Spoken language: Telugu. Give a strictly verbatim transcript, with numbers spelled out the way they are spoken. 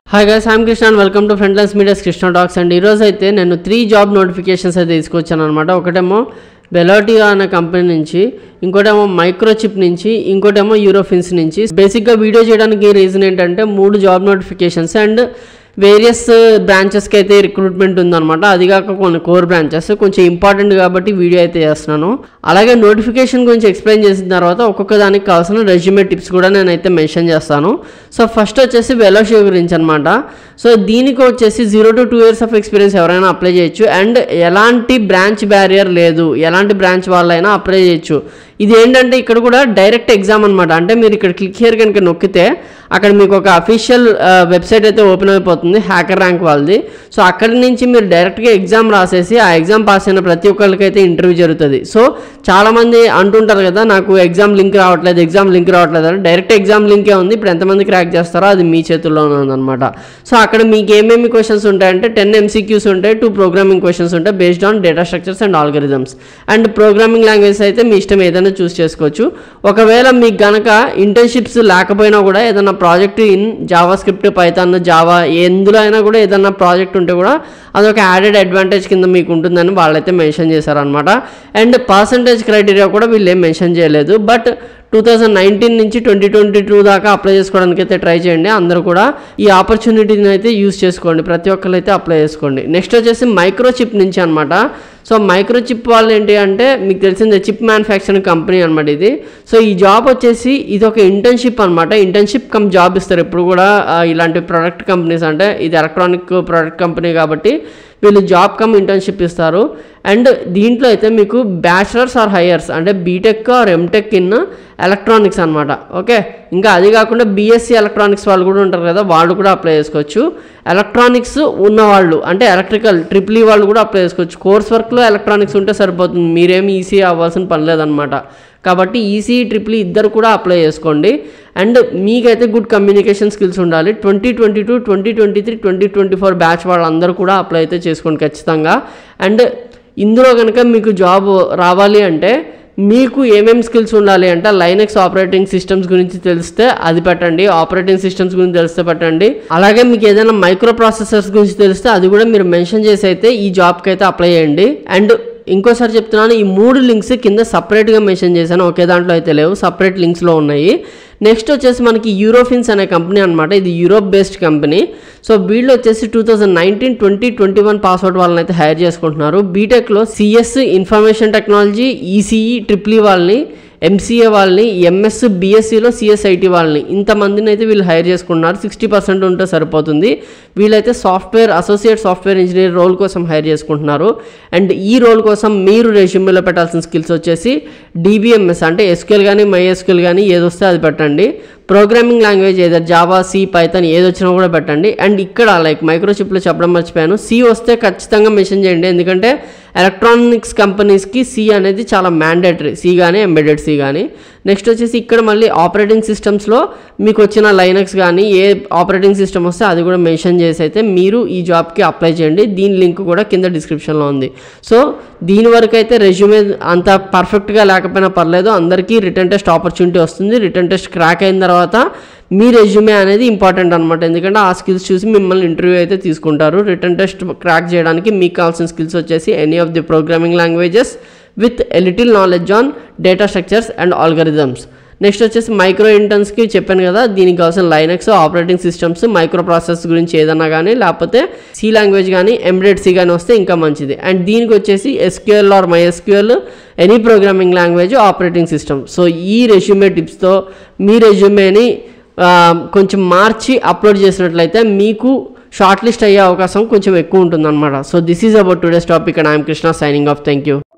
Hi guys, I'm Krishna and welcome to frontlines media's Krishna talks. And ఈరోజు అయితే నేను త్రీ జాబ్ నోటిఫికేషన్స్ అయితే తీసుకొచ్చాను అనమాట. ఒకటేమో బెలోటియా అనే కంపెనీ నుంచి, ఇంకోటేమో మైక్రోచిప్ నుంచి, ఇంకోటేమో యూరోఫిన్స్ నుంచి. బేసిక్గా వీడియో చేయడానికి రీజన్ ఏంటంటే మూడు జాబ్ నోటిఫికేషన్స్ అండ్ వేరియస్ బ్రాంచెస్కి అయితే రిక్రూట్మెంట్ ఉందన్నమాట. అది కాక కొన్ని కోర్ బ్రాంచెస్ కొంచెం ఇంపార్టెంట్ కాబట్టి వీడియో అయితే చేస్తున్నాను. అలాగే నోటిఫికేషన్ గురించి ఎక్స్ప్లెయిన్ చేసిన తర్వాత ఒక్కొక్క దానికి కావాల్సిన రెజ్యూమే టిప్స్ కూడా నేనైతే మెన్షన్ చేస్తాను. సో ఫస్ట్ వచ్చేసి వెలోషియా గురించి అనమాట. సో దీనికి వచ్చేసి zero to two years of experience ఎవరైనా అప్లై చేయొచ్చు అండ్ ఎలాంటి బ్రాంచ్ బ్యారియర్ లేదు, ఎలాంటి బ్రాంచ్ వాళ్ళైనా అప్లై చేయొచ్చు. ఇది ఏంటంటే ఇక్కడ కూడా డైరెక్ట్ ఎగ్జామ్ అనమాట. అంటే మీరు ఇక్కడ క్లిక్ హియర్ కనుక నొక్కితే అక్కడ మీకు ఒక అఫీషియల్ వెబ్సైట్ అయితే ఓపెన్ అయిపోతుంది, హ్యాకర్ ర్యాంక్ వాళ్ళది. సో అక్కడి నుంచి మీరు డైరెక్ట్గా ఎగ్జామ్ రాసేసి ఆ ఎగ్జామ్ పాస్ అయిన ప్రతి ఒక్కరికి అయితే ఇంటర్వ్యూ జరుగుతుంది. సో చాలామంది అంటుంటారు కదా, నాకు ఎగ్జామ్ లింక్ రావట్లేదు ఎగ్జామ్ లింక్ రావట్లేదు అని. డైరెక్ట్ ఎగ్జామ్ లింకే ఉంది. ఇప్పుడు ఎంతమంది క్రాక్ చేస్తారో అది మీ చేతుల్లోనే ఉందన్నమాట. సో అక్కడ మీకు ఏమేమి క్వశ్చన్స్ ఉంటాయంటే టెన్ ఎంసీక్యూస్ ఉంటాయి, టూ ప్రోగ్రామింగ్ క్వశ్చన్స్ ఉంటాయి based on data structures and algorithms. And programming language అయితే మీ ఇష్టం ఏదైనా చూస్ చేసుకోవచ్చు. ఒకవేళ మీకు గనక ఇంటర్న్షిప్స్ లేకపోయినా కూడా ఏదైనా project in JavaScript, Python, Java ఎందులో అయినా కూడా ఏదైనా ప్రాజెక్ట్ ఉంటే కూడా అదొక యాడెడ్ అడ్వాంటేజ్ కింద మీకు ఉంటుందని వాళ్ళైతే మెన్షన్ చేశారనమాట. అండ్ పర్సంటేజ్ క్రైటీరియా కూడా వీళ్ళు ఏం మెన్షన్ చేయలేదు. బట్ టూ థౌజండ్ నైన్టీన్ నుంచి ట్వంటీ ట్వంటీ టూ దాకా అప్లై చేసుకోవడానికి అయితే ట్రై చేయండి. అందరూ కూడా ఈ ఆపర్చునిటీని అయితే యూజ్ చేసుకోండి, ప్రతి ఒక్కరు అయితే అప్లై చేసుకోండి. నెక్స్ట్ వచ్చేసి మైక్రోచిప్ నుంచి అనమాట. సో మైక్రోచిప్ వాళ్ళు ఏంటి అంటే మీకు తెలిసిందే, చిప్ మ్యానుఫ్యాక్చరింగ్ కంపెనీ అనమాట ఇది. సో ఈ జాబ్ వచ్చేసి ఇది ఒక ఇంటర్న్షిప్ అనమాట. ఇంటర్న్షిప్ కమ్ జాబ్ ఇస్తారు ఎప్పుడు కూడా ఇలాంటి ప్రోడక్ట్ కంపెనీస్. అంటే ఇది ఎలక్ట్రానిక్ ప్రోడక్ట్ కంపెనీ కాబట్టి వీళ్ళు జాబ్ కమ్ ఇంటర్న్షిప్ ఇస్తారు. అండ్ దీంట్లో అయితే మీకు బ్యాచిలర్స్ ఆర్ హైయర్స్ అంటే BTech or MTech in electronics అనమాట. ఓకే, ఇంకా అది కాకుండా బీఎస్సీ ఎలక్ట్రానిక్స్ వాళ్ళు కూడా ఉంటారు కదా, వాళ్ళు కూడా అప్లై చేసుకోవచ్చు. ఎలక్ట్రానిక్స్ ఉన్నవాళ్ళు అంటే ఎలక్ట్రికల్ ట్రిపుల్ ఈ వాళ్ళు కూడా అప్లై చేసుకోవచ్చు. కోర్స్ వర్క్లో ఎలక్ట్రానిక్స్ ఉంటే సరిపోతుంది, మీరేమి ఈసీ అవ్వాల్సిన పని లేదనమాట. కాబట్టి ఈసీ ట్రిపుల్ ఇద్దరు కూడా అప్లై చేసుకోండి. అండ్ మీకైతే గుడ్ కమ్యూనికేషన్ స్కిల్స్ ఉండాలి. Twenty twenty two twenty twenty three twenty twenty four batch వాళ్ళందరూ కూడా అప్లై అయితే చేసుకోండి ఖచ్చితంగా. అండ్ ఇందులో కనుక మీకు జాబ్ రావాలి అంటే మీకు ఏమేమి స్కిల్స్ ఉండాలి అంటే లైనక్స్ ఆపరేటింగ్ సిస్టమ్స్ గురించి తెలిస్తే అది పెట్టండి, ఆపరేటింగ్ సిస్టమ్స్ గురించి తెలిస్తే పెట్టండి. అలాగే మీకు ఏదైనా మైక్రో ప్రాసెసర్స్ గురించి తెలిస్తే అది కూడా మీరు మెన్షన్ చేసి అయితే ఈ జాబ్కి అయితే అప్లై చేయండి. అండ్ ఇంకోసారి చెప్తున్నాను, ఈ మూడు లింక్స్ కింద సపరేట్గా మెన్షన్ చేశాను, ఒకే దాంట్లో అయితే లేవు, సపరేట్ లింక్స్లో ఉన్నాయి. నెక్స్ట్ వచ్చేసి మనకి యూరోఫిన్స్ అనే కంపెనీ అనమాట. ఇది యూరోప్ బేస్డ్ కంపెనీ. సో వీళ్ళు వచ్చేసి two thousand nineteen twenty twenty one pass out వాళ్ళని అయితే హైర్ చేసుకుంటున్నారు. బీటెక్లో CS information technology, ECE triple E వాళ్ళని, ఎంసీఏ వాళ్ళని, ఎంఎస్ బీఎస్సీలో సిఎస్ఐటి వాళ్ళని, ఇంతమందిని అయితే వీళ్ళు హైర్ చేసుకుంటున్నారు. సిక్స్టీ పర్సెంట్ ఉంటే సరిపోతుంది. వీళ్ళైతే software associate software engineer role కోసం హైర్ చేసుకుంటున్నారు. అండ్ ఈ రోల్ కోసం మీరు రెజ్యూమేలో పెట్టాల్సిన స్కిల్స్ వచ్చేసి డీబీఎంఎస్ అంటే ఎస్క్యూఎల్ కానీ మై ఎస్క్యూఎల్ కానీ ఏదొస్తే అది పెట్టండి. ప్రోగ్రామింగ్ లాంగ్వేజ్ ఏదో జావా, సి, పైథాన్ ఏది వచ్చినా కూడా పెట్టండి. అండ్ ఇక్కడ లైక్ మైక్రోచిప్లో చెప్పడం మర్చిపోయాను, సి వస్తే ఖచ్చితంగా మెన్షన్ చేయండి. ఎందుకంటే ఎలక్ట్రానిక్స్ కంపెనీస్కి సి అనేది చాలా మ్యాండేటరీ, సి కానీ ఎంబెడెడ్ సి కానీ. నెక్స్ట్ వచ్చేసి ఇక్కడ మళ్ళీ ఆపరేటింగ్ సిస్టమ్స్లో మీకు వచ్చిన లైనక్స్ కానీ ఏ ఆపరేటింగ్ సిస్టమ్ వస్తే అది కూడా మెన్షన్ చేసి అయితే మీరు ఈ జాబ్కి అప్లై చేయండి. దీని లింక్ కూడా కింద డిస్క్రిప్షన్లో ఉంది. సో దీని వరకు అయితే రెజ్యూమే అంత పర్ఫెక్ట్గా లేకపోయినా పర్లేదు, అందరికీ రిటర్న్ టెస్ట్ ఆపర్చునిటీ వస్తుంది. రిటర్న్ టెస్ట్ క్రాక్ అయిన తర్వాత మీ రెజ్యూమే అనేది ఇంపార్టెంట్ అనమాట. ఎందుకంటే ఆ స్కిల్స్ చూసి మిమ్మల్ని ఇంటర్వ్యూ అయితే తీసుకుంటారు. రిటర్న్ టెస్ట్ క్రాక్ చేయడానికి మీకు కావాల్సిన స్కిల్స్ వచ్చేసి any of the programming languages with a little knowledge on data structures and algorithms. Next వచ్చేసి మైక్రో ఇంటర్న్స్కి చెప్పాను కదా, దీనికి కావాల్సిన Linux operating systems, micro process గురించి ఏదన్నా కానీ, లేకపోతే సి లాంగ్వేజ్ కానీ ఎంబెడెడ్ సి కానీ వస్తే ఇంకా మంచిది. అండ్ దీనికి వచ్చేసి SQL or MySQL, any programming language, operating system. So ఈ రెజ్యూమే టిప్స్తో మీ రెజ్యూమేని కొంచెం మార్చి అప్లోడ్ చేసినట్లయితే మీకు షార్ట్ లిస్ట్ అయ్యే అవకాశం కొంచెం ఎక్కువ ఉంటుందన్నమాట. So this is about today's topic and I'm Krishna signing off. Thank you.